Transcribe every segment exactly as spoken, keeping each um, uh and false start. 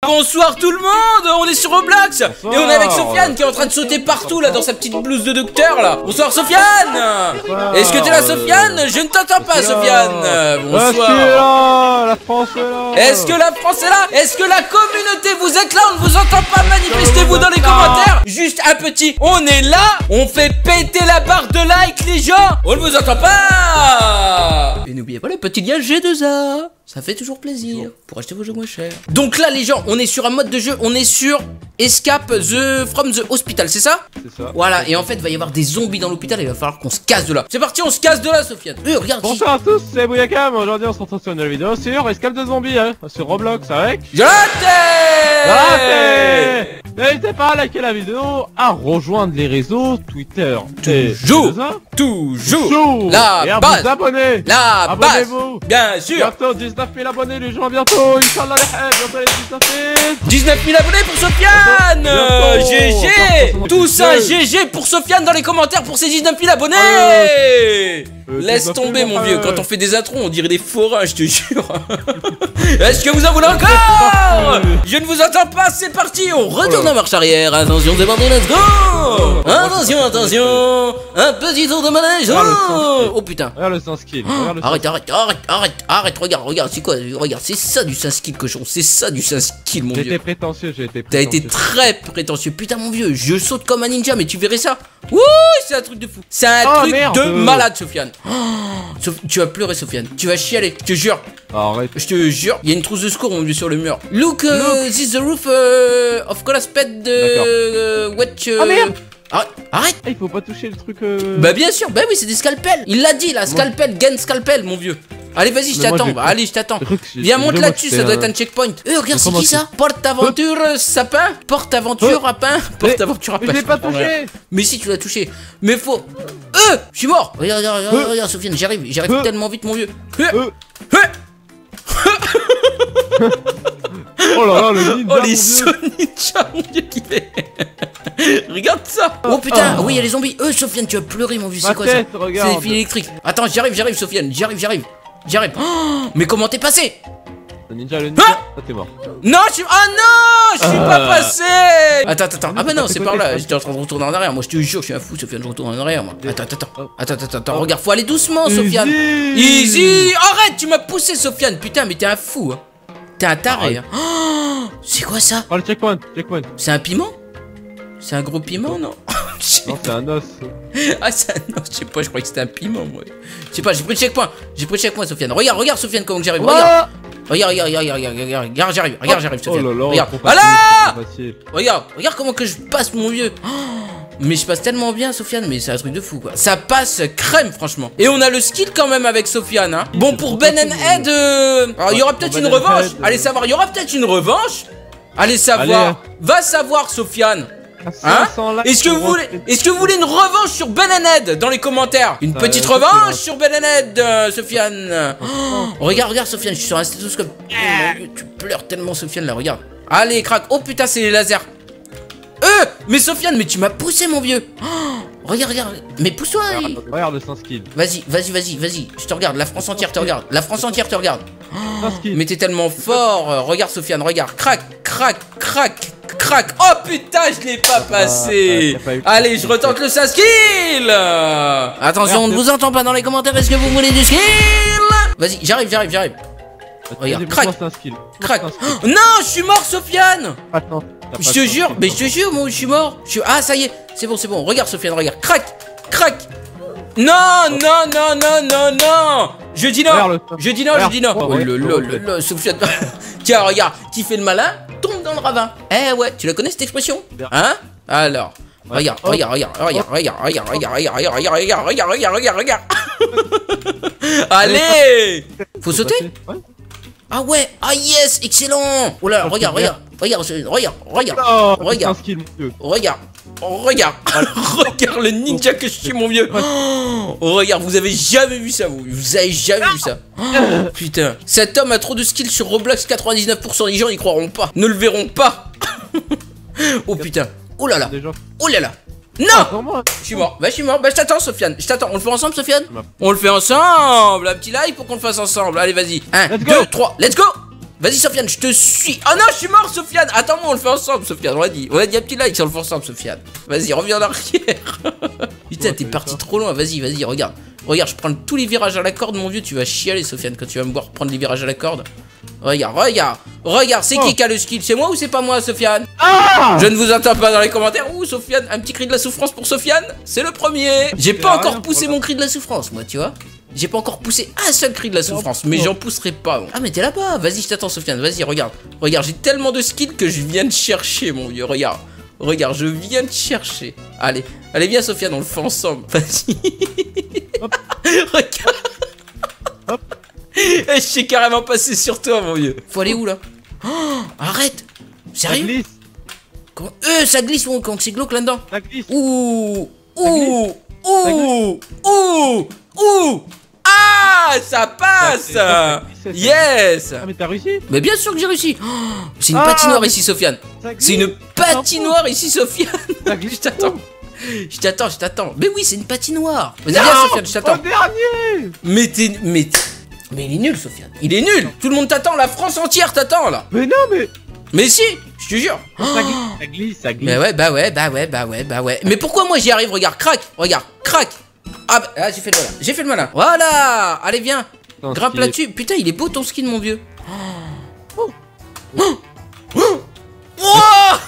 Bonsoir tout le monde, on est sur Roblox. Bonsoir. Et on est avec Sofiane qui est en train de sauter partout là dans sa petite blouse de docteur là. Bonsoir Sofiane. Est-ce que t'es là Sofiane? Je ne t'entends pas Sofiane. Bonsoir. Là, la France est là. Est-ce que la France est là? Est-ce que la communauté vous êtes là? On ne vous entend pas, manifestez-vous dans les commentaires. Juste un petit, on est là. On fait péter la barre de like les gens. On ne vous entend pas. Et n'oubliez pas le petit lien G deux A. Ça fait toujours plaisir pour acheter vos jeux moins chers. Donc là les gens, on est sur un mode de jeu, on est sur Escape the from the Hospital, c'est ça? C'est ça. Voilà, et en fait il va y avoir des zombies dans l'hôpital et il va falloir qu'on se casse de là. C'est parti, on se casse de là Sofiane. Euh, regarde. Bonsoir à tous, c'est Bouyakam. Aujourd'hui on se retrouve sur une nouvelle vidéo sur Escape de zombies, hein, sur Roblox avec Jonathan. N'hésitez pas à liker la vidéo, à rejoindre les réseaux Twitter. Toujours, toujours, toujours la et à base, vous abonner. La base, abonnez-vous. Bien sûr. Bientôt dix-neuf mille abonnés les gens, bientôt. Inch'Allah les haines, bientôt les dix-neuf mille. dix-neuf mille abonnés pour Sofiane. Bientôt. G G. Bientôt. Tout ça G G pour Sofiane dans les commentaires pour ses dix-neuf mille abonnés. Euh, Laisse tomber mon euh, vieux, quand on fait des intros on dirait des forains, je te jure. Est-ce que vous en voulez encore? Je ne vous entends pas, c'est parti, on retourne en marche arrière. Attention, c'est parti, let's go. Attention, attention. Un petit tour de manège. Oh, oh putain. Regarde le sans skill. Arrête, arrête, arrête, arrête, arrête, regarde, regarde, c'est quoi? Regarde, c'est ça du saint skill cochon, c'est ça du saint skill mon J'ai vieux. été prétentieux, j'ai été T'as prétentieux. été très prétentieux, putain mon vieux, je saute comme un ninja, mais tu verrais ça. Ouh, c'est un truc de fou. C'est un Oh, truc merde. de malade, Sofiane. Oh, Sof- tu vas pleurer, Sofiane. Tu vas chialer, je te jure. Arrête. Je te jure, il y a une trousse de secours mon vieux sur le mur. Look, uh, Look. this is the roof uh, of Colasped de uh, what uh, Ah, merde. Arrête, arrête. Ah, il faut pas toucher le truc. Euh... Bah bien sûr, bah oui, c'est des scalpels. Il l'a dit, là, scalpel, gain scalpel, mon vieux. Allez, vas-y, je Mais moi, t'attends. j'ai Bah, cru- allez, je t'attends. j'ai cru que j'ai- Viens, j'ai monte cru là-dessus, que ça c'était doit un- être un checkpoint. Euh, regarde, c'est Comment qui c'est- ça? Porte-aventure euh, sapin? Porte-aventure rapin? Porte-aventure rapin. Mais je l'ai pas je comprends rien. touché. Mais si, tu l'as touché. Mais faut. Euh, je suis mort. Regarde, regarde, regarde, Euh. regarde, Sofiane, j'arrive, j'arrive Euh. tellement vite, mon vieux. Euh. Euh. Euh. Oh là là, le ninja. Oh, mon les Dieu. Sonic, mon dieu, qu'il est. Regarde ça. Oh putain, Ah. oui, il y a les zombies. Euh, Sofiane, tu vas pleurer, mon vieux, c'est Ma quoi ça? tête, C'est regarde. des fils électriques. Attends, j'arrive, j'arrive, Sofiane, j'arrive, j'arrive. J'arrive. Oh, mais comment t'es passé? Le ninja, le ninja. Ah. Ah, t'es mort. Non, je suis. Ah non, je suis Ah. pas passé. Attends, attends, attends. Ah bah non, Côté, c'est côté, par là. côté. J'étais en train de retourner en arrière. Moi, je te jure, je suis un fou, Sofiane. Je retourne en arrière, moi. Attends, attends, attends. Oh. Attends, attends, attends. Oh. Regarde, faut aller doucement, Sofiane. Easy. Easy. Arrête, tu m'as poussé, Sofiane. Putain, mais t'es un fou. Hein. T'es un taré. Hein. Oh, c'est quoi ça? Oh, le checkpoint, checkpoint. C'est un piment? C'est un gros piment, non? Non, c'est un os. Ah, c'est un. Non, je sais pas, je croyais que c'était un piment, moi. Je sais pas, j'ai pris le checkpoint. J'ai pris le checkpoint, Sofiane. Regarde, regarde, Sofiane, comment que j'arrive. Regarde. Regarde, regarde, regarde, regarde, regarde, regarde, j'arrive, regarde, j'arrive, Oh Sofiane. là là, Regarde, trop voilà. facile, trop facile. Regarde, regarde comment que je passe, mon vieux. Oh, mais je passe tellement bien, Sofiane, mais c'est un truc de fou, quoi. Ça passe crème, franchement. Et on a le skill quand même avec Sofiane, hein. Bon, pour Ben and Ed, euh... alors il y aura Ouais, peut-être pour une Ben and revanche. Ed, euh. Allez savoir, il y aura peut-être une revanche. Allez savoir. Allez. Va savoir, Sofiane. À Hein? cinq cents likes Est-ce que pour vous voulez, rentrer. est-ce que vous voulez une revanche sur Ben and Ed dans les commentaires? Une Ça, petite euh, revanche c'est sur Ben and Ed, euh, Sofiane. Oh, regarde, regarde, Sofiane, je suis sur un stéthoscope. Oh, mon Dieu, tu pleures tellement, Sofiane, là, regarde. Allez, crac. Oh putain, c'est les lasers. Euh, mais Sofiane, mais tu m'as poussé, mon vieux. Oh, regarde, regarde. Mais pousse-toi. il- Regarde le sans skill. Vas-y, vas-y, vas-y, vas-y. Je te regarde. La France entière te regarde. La France entière te regarde. Sans skill. Mais t'es tellement fort. Euh, Regarde, Sofiane, regarde. Crac, crac, crac, crac. Oh putain, je l'ai pas passé. t'as pas eu- Allez, je retente le saint skill. Euh, Attention, on ne vous entend pas dans les commentaires. Est-ce que vous voulez du skill? Vas-y, j'arrive, j'arrive, j'arrive. Regarde, Vas-y, crac. pousse-moi, c'est un skill. Crac. Pousse-moi, Oh, non, je suis mort, Sofiane. Attends. t'as Je pas te de jure, sans mais je skill. te jure, moi, je suis mort. Je suis... Ah, ça y est, c'est bon, c'est bon. Regarde, Sofiane, regarde. Crac, crac. Non, non, non, non, non, non. Je dis non. Regarde le- Je dis non, je Regarde. dis non. Oh, Oh, ouais. le, le, le, le, Sofiane. Tiens, regarde, qui fait le malin tombe dans le ravin. Eh ouais, tu la connais cette expression? Bien. Hein? Alors. Ouais. Regarde, Oh. regarde, regarde, regarde, regarde, regarde, regarde, regarde, regarde, regarde, regarde, regarde, regarde, regarde. Allez. Faut sauter? Ouais. Ah ouais, ah yes, excellent. Oh là, là, Oh, regarde, c'est regarde, regarde, regarde, regarde, Oh, regarde. c'est un skill, mon dieu. regarde, regarde, regarde le ninja que je suis, mon vieux. Oh, regarde, vous avez jamais vu ça, vous, vous avez jamais vu ça. Oh, putain, cet homme a trop de skills sur Roblox, quatre-vingt-dix-neuf pour cent des gens y croiront pas, ne le verront pas. Oh putain, oh là là, Déjà. oh là là. Non! Attends, moi. Je suis mort, bah je suis mort, bah je t'attends Sofiane, je t'attends, on le fait ensemble Sofiane? Ouais. On le fait ensemble, un petit like pour qu'on le fasse ensemble, allez vas-y, un, Let's go. deux, trois, let's go! Vas-y, Sofiane, je te suis. Oh non, je suis mort, Sofiane. Attends-moi, on le fait ensemble, Sofiane. On l'a dit. On a dit un petit like si on le fait ensemble, Sofiane. Vas-y, reviens en arrière. Putain, t'es parti trop loin. Vas-y, vas-y, regarde. Regarde, je prends tous les virages à la corde, mon vieux. Tu vas chialer, Sofiane, quand tu vas me voir prendre les virages à la corde. Regarde, regarde, regarde, c'est qui qui a le skill? C'est moi ou c'est pas moi, Sofiane? Ah, Je ne vous entends pas dans les commentaires. Ouh, Sofiane, un petit cri de la souffrance pour Sofiane. C'est le premier. J'ai pas encore poussé mon cri de la souffrance, moi, tu vois. J'ai pas encore poussé un seul cri de la souffrance, mais j'en pousserai pas. Bon. Ah, mais t'es là-bas. Vas-y, je t'attends, Sofiane. Vas-y, regarde. Regarde, j'ai tellement de skills que je viens de chercher, mon vieux. Regarde. Regarde, je viens de chercher. Allez, allez, viens, Sofiane, on le fait ensemble. Vas-y. Regarde. Hop. Je suis carrément passé sur toi, mon vieux. Faut aller où là? Oh, arrête. Sérieux? Ça glisse. Quand... Euh, ça glisse ou quand c'est glauque là-dedans? Ça glisse. Ouh, ouh, ouh, ouh, ouh. Ah, ça passe. Ça, ça, Yes. Ah, mais t'as réussi? Mais bien sûr que j'ai réussi. Oh, c'est une Ah, patinoire mais... ici, Sofiane. Ça glisse. C'est une patinoire ici, Sofiane. Ça glisse. Je t'attends. Je t'attends, je t'attends. Mais oui, c'est une patinoire. Vas-y, viens, Sofiane, je t'attends. Au dernier. Mais t'es... Mais t'es... Mais il est nul, Sofiane. Il est nul. Tout le monde t'attend. La France entière t'attend, là. Mais non, mais... Mais si, je te jure. Ça glisse, ça glisse, ça glisse. Mais ouais, bah ouais, bah ouais, bah ouais, bah ouais. Mais pourquoi moi j'y arrive? Regarde, crac, regarde, crac. Ah bah, ah, j'ai fait le malin, j'ai fait le malin. Voilà, allez viens. Ton Grimpe ski. là-dessus. Putain, il est beau ton skin, mon vieux. Oh. Oh. Oh. Oh.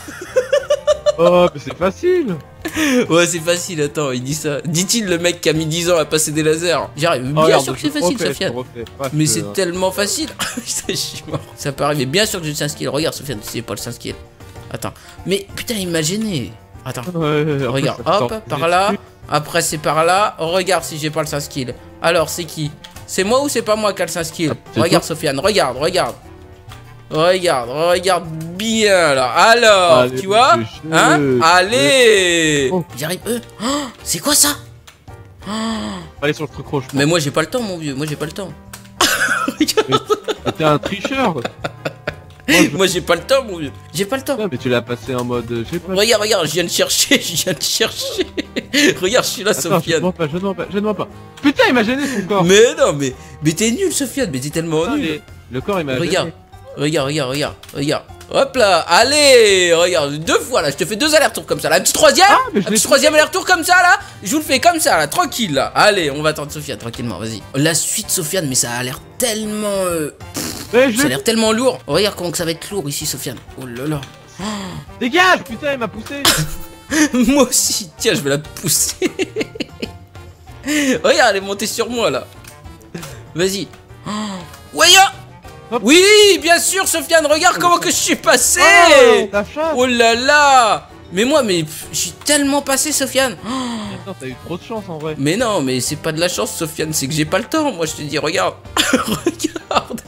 Oh, mais c'est facile. Ouais, c'est facile, attends, il dit ça. Dit-il le mec qui a mis dix ans à passer des lasers. J'arrive, bien Oh, regarde, sûr que je c'est facile, refais, Sofiane. je refais. Ouais, Mais je- c'est tellement facile. Putain, je suis mort. Ça peut arriver, bien sûr que j'ai le cinq skill. Regarde, Sofiane, c'est pas le cinq skill. Attends, mais putain, il m'a gêné. Attends. Ouais, ouais, en Regarde, plus, ça hop, sort par des là. trucs. Après, c'est par là. Regarde si j'ai pas le cinq skill. Alors, c'est qui? C'est moi ou c'est pas moi qui a le cinq skill? Ah, c'est Regarde, toi. Sofiane, regarde, regarde. Regarde, regarde bien là. Alors, Allez, tu vois? monsieur. Hein? Allez! Oh. J'arrive. Euh. Oh, c'est quoi ça? Oh. Allez sur le truc rouge. Mais moi, j'ai pas le temps, mon vieux. Moi, j'ai pas le temps. Regarde. T'es un tricheur. Moi, je- Moi, j'ai pas le temps, mon vieux. J'ai pas le temps. Ah, mais tu l'as passé en mode. euh, J'ai pas. Regarde, regarde, je viens de chercher, je viens de chercher. Regarde, je suis là, Attends, je ne Sofiane. vois pas, je ne vois pas, je ne vois pas. Putain, il m'a gêné son corps. Mais non, mais, mais t'es nul, Sofiane, mais t'es tellement Putain, nul. les- Le corps, il m'a Regarde, gêné. regarde, regarde, regarde, regarde. Hop là, allez, regarde, deux fois là, je te fais deux allers-retours comme ça. Là, un petit troisième, Ah, mais je un l'ai petit troisième aller-retour comme ça là. Je vous le fais comme ça là, tranquille là. Allez, on va attendre Sofiane tranquillement, vas-y. La suite, Sofiane, mais ça a l'air tellement, euh, Mais je ça a l'ai- l'air tellement lourd. Regarde comment que ça va être lourd ici, Sofiane. Oh là là. Dégage, putain, il m'a poussé. Moi aussi, tiens, je vais la pousser. Regarde, elle est montée sur moi là. Vas-y. Oh. Waya. Hop. Oui, bien sûr, Sofiane, regarde comment que je suis passé. Oh, la chatte. Oh là là. Mais moi, mais pff, je suis tellement passé, Sofiane. Oh. Attends, t'as eu trop de chance en vrai. Mais non, mais c'est pas de la chance, Sofiane, c'est que j'ai pas le temps. Moi, je te dis, regarde. Regarde.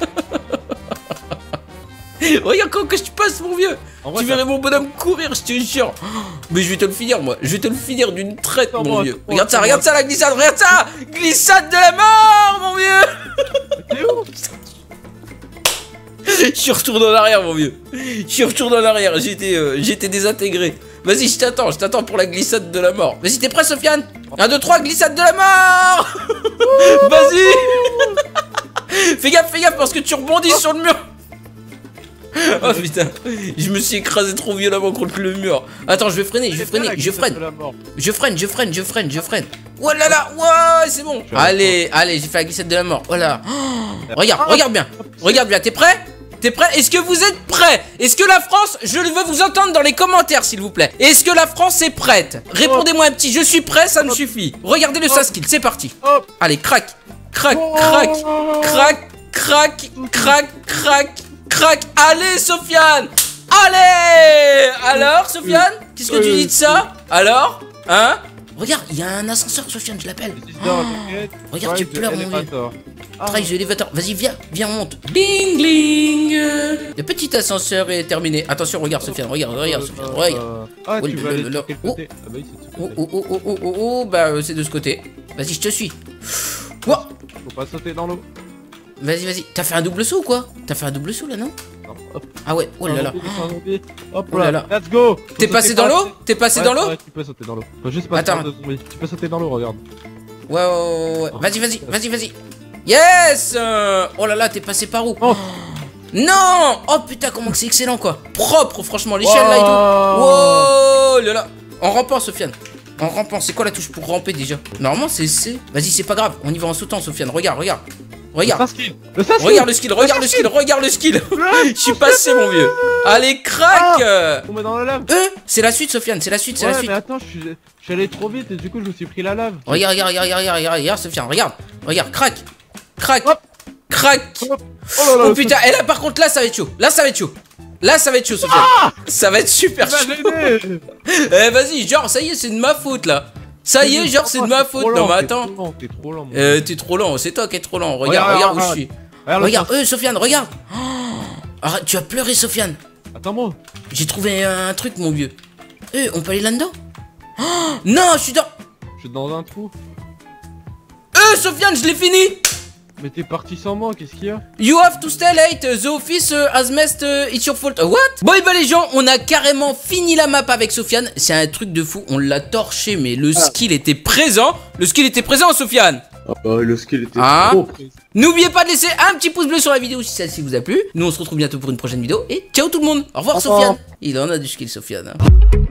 Regarde comment que je passe, mon vieux. En vrai, Tu ça- verrais mon bonhomme courir, je te jure. Oh, mais je vais te le finir, moi. Je vais te le finir d'une traite, Attends, mon moi, vieux. attends, Regarde ça, attends, regarde moi. ça, la glissade, regarde ça. Glissade de la mort, mon vieux. T'es où? Je suis retourné en arrière, mon vieux. Je suis retourné en arrière. J'étais euh, j'étais désintégré. Vas-y, je t'attends, je t'attends pour la glissade de la mort. Vas-y, t'es prêt, Sofiane? un, deux, trois, glissade de la mort. Vas-y. Fais gaffe, fais gaffe, parce que tu rebondis sur le mur. Oh putain, je me suis écrasé trop violemment contre le mur. Attends, je vais freiner, je vais freiner, je freine. Je freine, je freine, je freine, je freine. Oh là là, ouais, c'est bon. Allez, allez, j'ai fait la glissade de la mort. Oh là. Oh, regarde, regarde bien. Regarde bien, t'es prêt? T'es prêt? Est-ce que vous êtes prêts? Est-ce que la France, je veux vous entendre dans les commentaires, s'il vous plaît. Est-ce que la France est prête? Répondez-moi un petit, je suis prêt, ça me suffit. Regardez le skill, c'est parti. Hop. Allez, crac, crac, crac, crac, crac, crac, crac, crac. Allez, Sofiane. Allez. Alors, Sofiane, qu'est-ce que tu dis de ça? Alors? Hein? Regarde, il y a un ascenseur, Sofiane, je l'appelle. Regarde, tu pleures, mon vieux. Trace de l'élévateur. Vas-y, viens, viens, on monte. Ding, ding. Le petit ascenseur est terminé. Attention, regarde, Sofiane, regarde, regarde, Sofiane, regarde. Ah, Oh, tu le- vas aller le- sur le- quel oh. côté? Ah bah oui, c'est de ce Oh, côté. oh, oh, oh, oh, oh, oh, bah, euh, c'est de ce côté. Vas-y, je te suis. Ouah. Faut pas sauter dans l'eau. Vas-y, vas-y. T'as fait un double saut ou quoi? T'as fait un double saut là, non? Non, hop. Ah ouais, oh là là. Un zombie. Hop Oh là là, là. let's go. Faut T'es sauter passé dans par- l'eau? T'es passé Ouais, dans l'eau? ouais, tu peux sauter dans l'eau. Faut juste passer Attends. par deux zombies. Tu peux sauter dans l'eau, regarde. Ouais, ouais, ouais, ouais. Vas-y, vas-y, vas-y, vas-y. Yes. euh, Oh là là, t'es passé par où? Oh. Non. Oh putain, comment que c'est excellent quoi. Propre franchement, l'échelle wow. là et tout. Wow là là. En rampant Sofiane. En rampant, c'est quoi la touche pour ramper déjà? Normalement c'est C. Vas-y, c'est pas grave, on y va en sautant Sofiane. Regarde, regarde. Regarde. Le skill. Le skill. Regarde le skill, regarde le skill, regarde le skill. Je suis passé mon vieux. Allez, crac. Ah, on met dans la lave. Euh, c'est la suite Sofiane, c'est la suite, c'est ouais, la suite. mais attends, je suis, je suis allé trop vite et du coup je me suis pris la lave. Regarde, regarde, regarde, regarde, regarde, regarde Sofiane, regarde. Regarde, crac. Crac. Hop. Crac. Hop. Oh, là là, oh putain, et là par contre là ça va être chaud. Là ça va être chaud. Là ça va être chaud Sofiane. Ah, ça va être super chaud. Eh vas-y, genre ça y est, c'est de ma faute là. Ça y est, genre c'est de ma faute. Non mais attends. T'es trop lent. Euh, t'es trop lent, c'est toi qui es trop lent. Regarde, regarde où je suis. Regarde, euh, Sofiane, regarde. Oh, arrête, tu as pleuré Sofiane. Attends-moi. J'ai trouvé un truc mon vieux. Euh, on peut aller là-dedans? Oh, non, je suis dans... Je suis dans un trou. Euh, Sofiane, je l'ai fini. Mais t'es parti sans moi, qu'est-ce qu'il y a? You have to stay late, the office uh, has messed, uh, it's your fault. Uh, what? Bon et bah les gens, on a carrément fini la map avec Sofiane. C'est un truc de fou, on l'a torché, mais le ah. skill était présent. Le skill était présent, Sofiane. Ah bah le skill était hein trop présent. N'oubliez pas de laisser un petit pouce bleu sur la vidéo si celle-ci vous a plu. Nous on se retrouve bientôt pour une prochaine vidéo. Et ciao tout le monde. Au revoir, au revoir. Sofiane. Il en a du skill Sofiane. Hein.